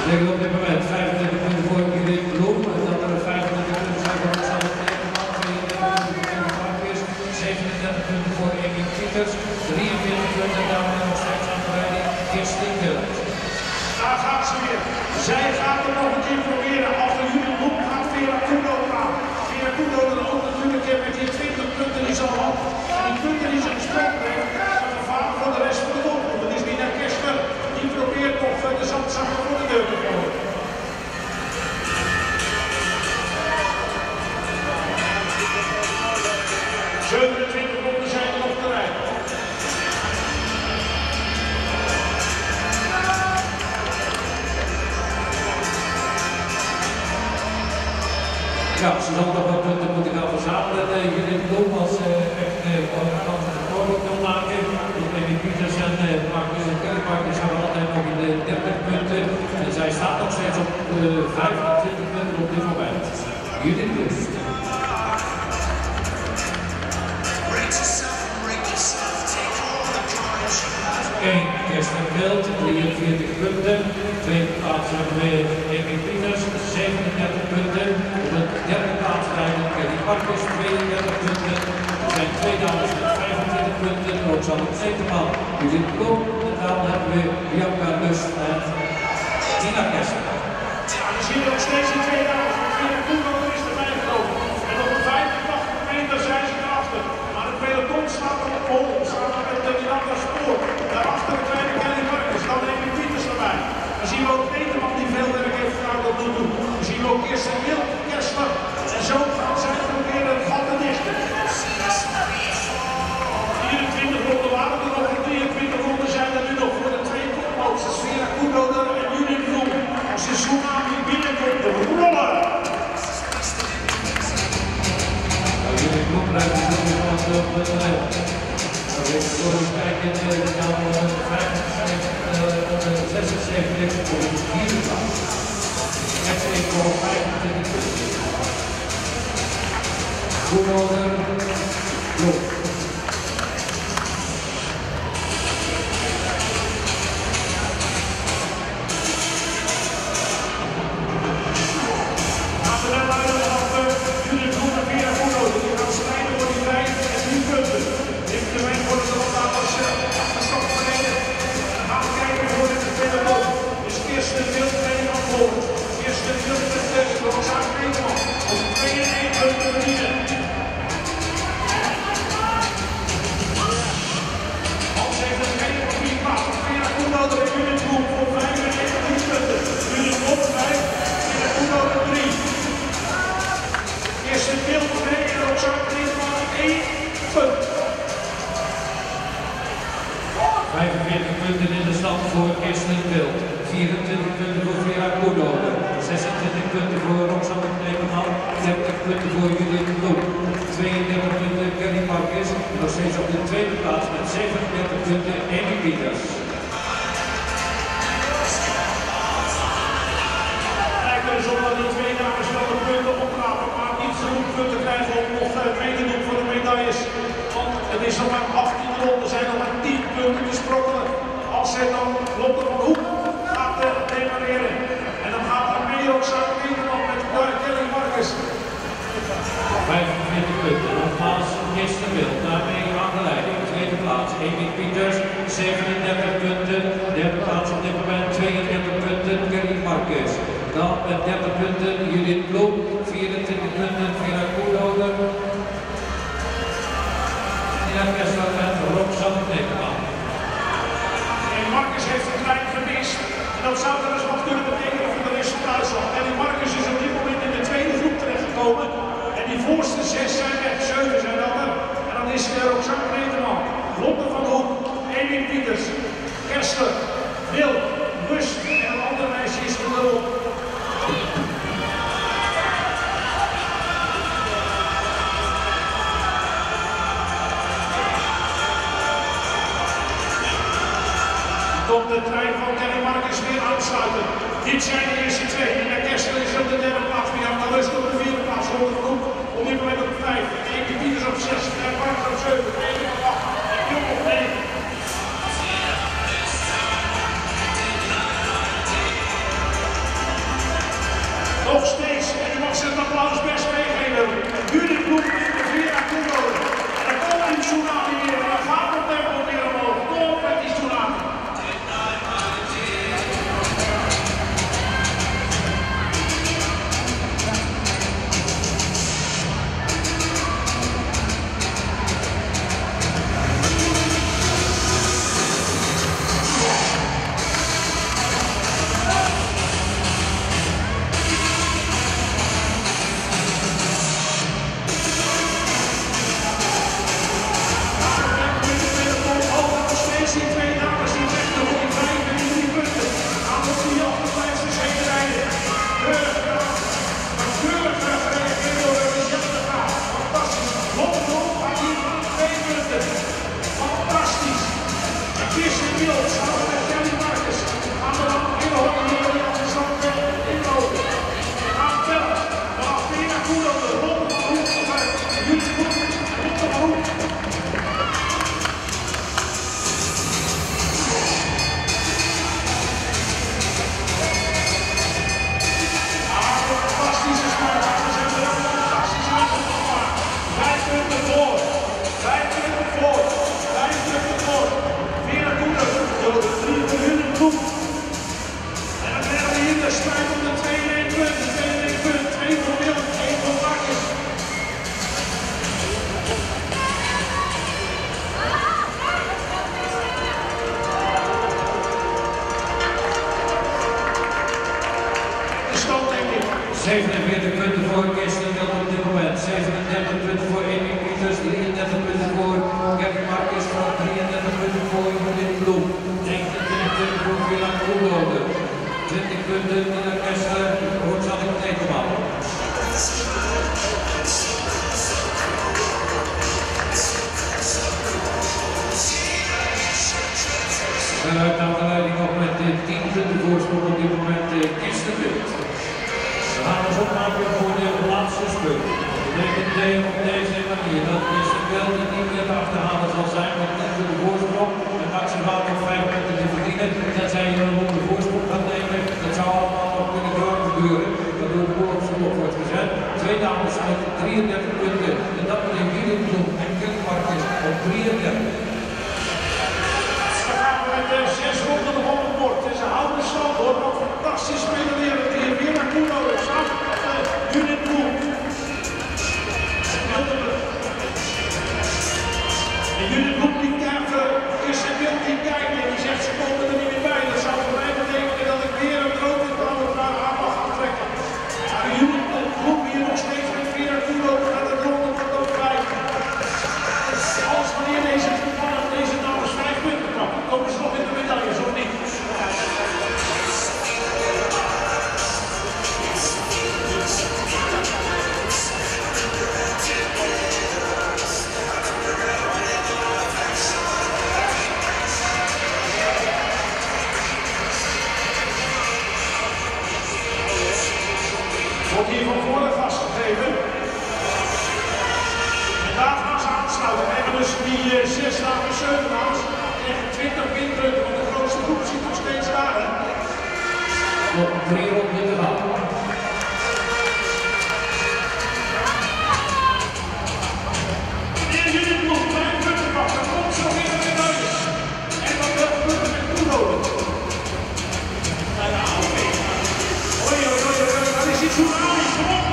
liggen op dit moment 25 punten voor Judith Bloem. En dat er 25 punten zijn voor Roxanne Tekeman, 32 punten voor Marcus, 37 punten voor Amy Pieters, 43 punten daarmee nog steeds aan de leiding Kirsten Wild. Daar gaat ze weer. Zij gaat er nog een keer proberen. Achter Judith Bloem gaat Vera Kudo aan. Vera Kudo er ook natuurlijk met die 20 punten die ze al had. En die punten die ze gesproken heeft, zijn gevaarlijk voor de rest van de groep. Dat is Nina Kester. Die probeert nog de zandzakken voor de deur te gooien. Ronden zijn er nog te rijden. Ja, ze zal nog wat punten moeten gaan verzamelen. Judith Bloem als echt kans van de voorbeeld kan maken. Amy Pieters en Marcus hebben altijd nog in de 30 punten. En zij staat nog steeds op 25 punten op dit moment. Judith Bloem. Kirsten Wild, 43 punten. Tweede plaats hebben we Amy Pieters, 37 punten. Op de derde plaats rijden Kelly Marcus, 32 punten. Er zijn twee dames met 25 punten. Roxanne Tekeman, Judith Bloem. En dan hebben we Bianca Lust en Nina Kester. Ja, we zien nog steeds die twee dames. Vera Kudo is erbij gekomen. En op de 85 meter zijn ze erachter. Maar het peloton staat op de pol. Staat met een ander spoor. Daarachter de kleine Kelly Marcus, dan Amy Pieters erbij. Dan zien we ook Peterman die veel werk heeft gedaan tot nu toe. Dan zien we ook Kirsten Wild, Kester. En zo gaan zij proberen het gat te dichten. 24 ronden waren er nog, 23 ronden zijn er nu nog voor de twee koploopsters. Vera Kudo en Judith Bloem. Als de tsunami binnenkomt, de rollen. Judith Bloem blijft natuurlijk op de lijn. Even kijken, we gaan 76 voor de vierde plaats. Echt even voor 25 punten. Goedemorgen, Bloem. Punten in de stand voor Kirsten Wild, 24 punten voor Vera Kudo, 26 punten voor Roxanne Tekeman, 30 punten voor Judith Bloem, 32 punten Kelly Marcus, nog steeds op de tweede plaats met 37 punten Amy Pieters. Lijkt er zo dat die twee dames wel de punten oprapen, maar niet genoeg punten krijgen om nog mee te doen voor de medailles. Want het is nog maar 18 ronden, zijn nog maar 10 punten te sprokkelen. Als zij dan Lotte van Hoek gaat demareren. En dan gaat er mee ook samen Peterman met Kelly Marcus. 45 punten, nogmaals Kirsten Wild, daarmee aan de leiding. Tweede plaats Amy Pieters, 37 punten. Derde plaats op dit moment 32 punten Kelly Marcus. Dan met 30 punten Judith Bloem, 24 punten Vera Kudo. Nina Kester en Roxanne Tekeman. Marcus heeft een klein gemist. En dat zou wel eens wat kunnen betekenen voor de resultaatslag. En Marcus is op dit moment in de tweede groep terechtgekomen. En die voorste 6 zijn weg, 7 zijn dat er. En dan is er ook Roxanne Tekeman, Lotte van Hoek, Amy Pieters, Kester, Wild, Lust en een ander meisje is er wel op. Komt de trein van Kelly Marcus weer aansluiten. Dit zijn de eerste twee. En Kester is op de derde plaats. Bianca Lust op de vierde plaats. Lotte van Hoek op dit moment op 5. Amy Pieters op 6. En Marcus op 7. Amy op 8. En Jong op 9. 47 punten voor Kirsten Wild op dit moment. 37 punten voor Amy Pieters. 33 punten voor Gary Marcus. 33 punten voor Judith Bloem. 29 punten voor Villa Koelbode. 20 punten Nina Kessler. Roxanne Kneteman. Veruit aan de leiding op met 10 punten voorsprong op dit moment Kirsten Wild. We gaan ons opmaken voor de laatste spurt. Dat betekent op deze manier dat Kirsten Wild niet meer te achterhalen zal zijn met 10 punten voorsprong. En maximaal nog 5 punten te verdienen. Tenzij je een ronde voorsprong gaat nemen. Dat zou allemaal nog kunnen gebeuren. Waardoor de boel op zijn kop wordt gezet. Twee dames met 33 punten. En dat meneer Wielenbloem en Kelly Marcus op 33. Met 6 ronden op het bord. Het is een houden stand hoor. Wat fantastisch spelen weer. Hier weer naar Koeno. Samen met Judith Bloem. En Judith Bloem die kijkt, Kirsten Wild die kijkt en die zegt ze komen er niet meer bij. Dat zou voor mij betekenen dat ik weer een grote trouwen naar haar mag gaan trekken. Maar Judith Bloem hier nog steeds met weer naar Koeno. Gaat het ronde wordt ook bij. Als wanneer deze dames 5 punten pakken, komen ze nog in de medailles of niet? Wordt hier van voren vastgegeven. En daar gaan ze aansluiten. We hebben dus die 6 dames, 7 dames. Echt 20 winpunten, want de grootste groep zit nog steeds daar. Hè? Nog 3 ronden te gaan. Meneer Judith Bloem, 5 punten pakken. Dan komt zo weer de medailles. En dan wel punten met toenomen. Nou ja, oké. Hoi, hoi, hoi, hoi. Dat is iets Soenali. Kom op.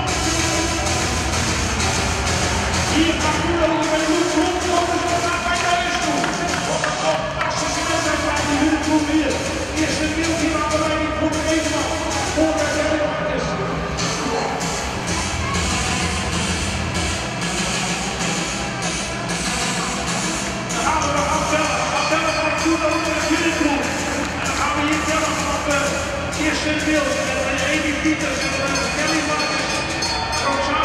Hier gaat toenomen bij de Bloem. Naar medailles toe. Wat een fantastische wedstrijd bij de Judith Bloem hier. Eerste Wild hier aan de leiding voor de Eetman. Voor de Gary Marcus. Dan gaan we tellen. We gaan tellen van toenomen met Judith Bloem. En dan gaan we hier tellen van Kirsten Wild. En Amy Pieters en Gary Marcus.